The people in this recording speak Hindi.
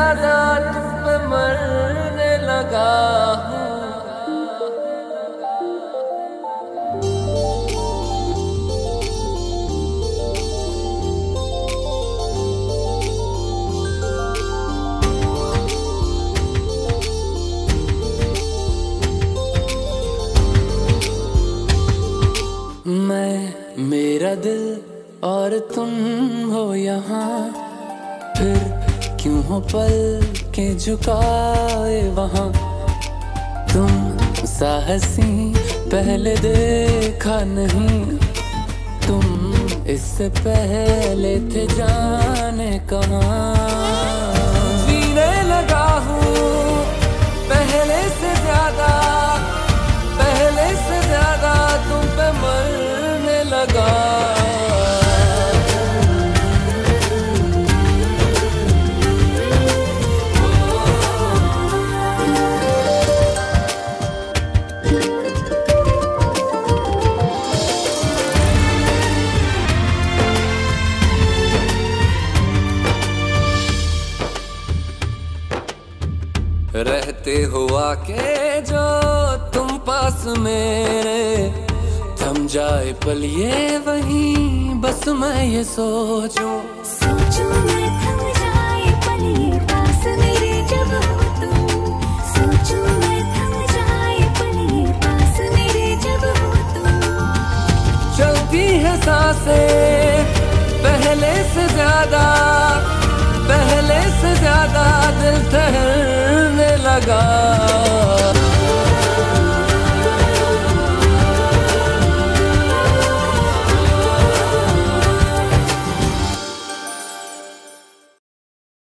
ज्यादा तुम पे मरने लगा हूँ। मैं, मेरा दिल और तुम हो यहाँ, फिर क्यों हो पल के झुकाए वहाँ। तुम साहसी पहले देखा नहीं, तुम इससे पहले थे जाने कहाँ। जीने लगा हूँ पहले से ज्यादा, पहले से ज्यादा तुम पे मरने लगा। रहते हुआ के जो तुम पास मेरे, थम जाए पल ये वहीं बस मैं ये सोचूं मैं थम जाए पल ये पास मेरे जब हो तुम। सोचूं मैं थम जाए पल ये पास मेरे जब हो तुम। चलती है सांसें पहले से ज्यादा,